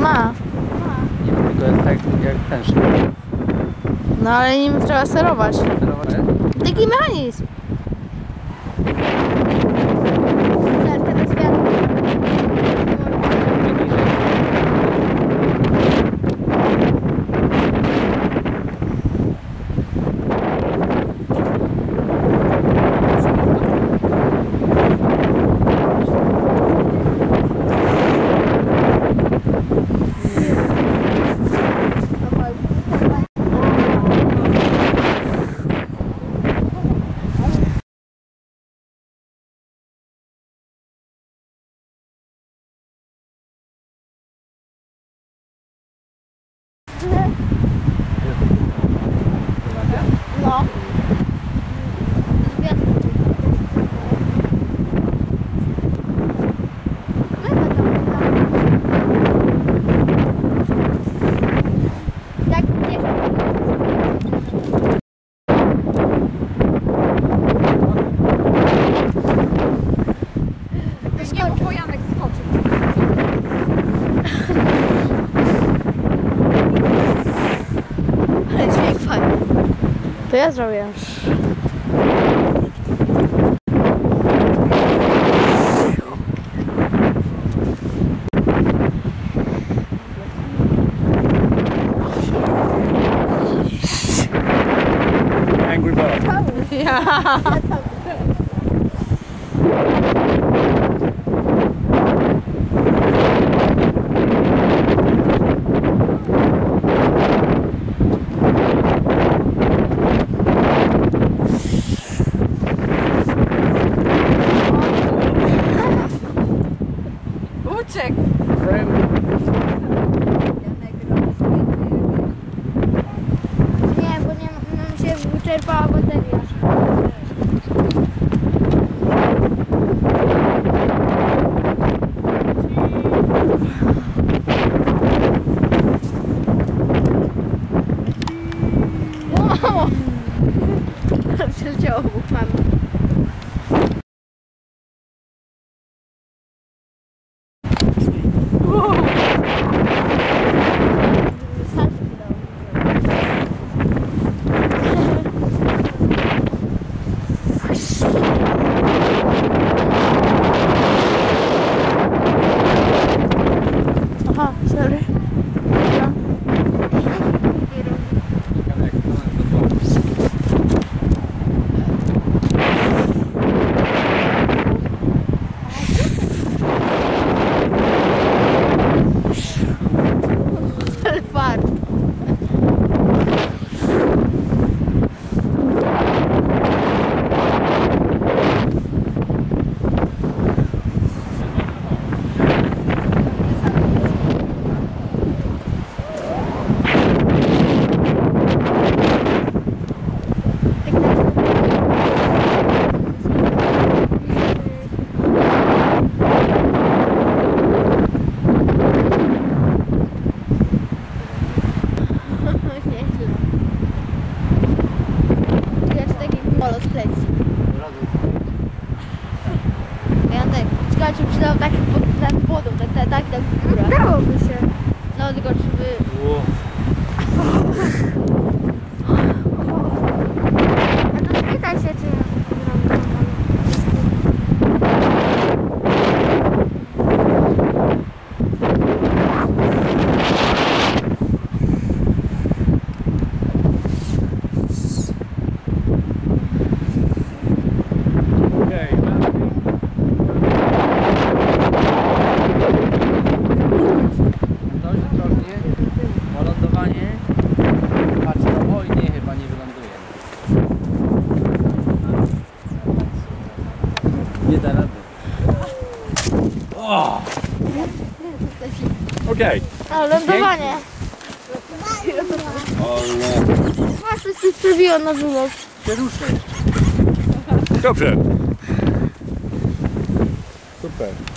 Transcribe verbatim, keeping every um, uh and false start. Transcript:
Ma. Nie, tylko jest tak jak ten szkół. No ale nim trzeba sterować. Sterować? Taki mechanizm. Tak, teraz wiatr. No. To ja zrobię. Angry bird. Ja. Uciekł! Nie, bo nie, nam się wyczerpała bateria. Wow! Przeleciało obok mamy. Aha, sorry. Fart. Ciekawe, czy przydał tak pod nad wodą, tak, tak, tak, tak w górę. Dałoby się. No tylko żeby... A to spytaj się, czy... Nie da rady. Okej. Okay. A, lądowanie. Ale... Masz coś się przebiło na wylot. Się ruszę. Dobrze. Super.